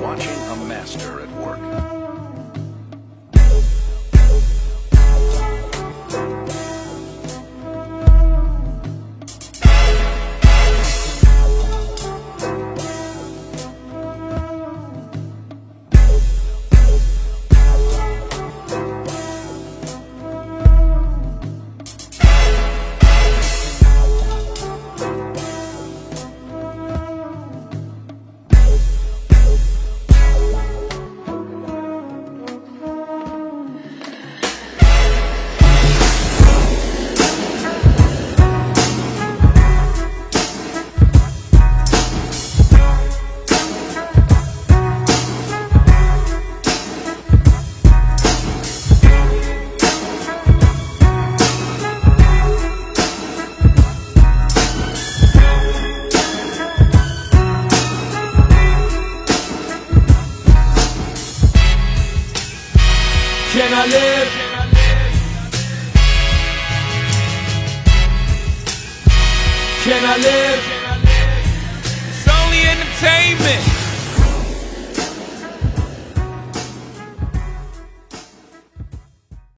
watching a master at work. Can I live? Can I live? It's only entertainment.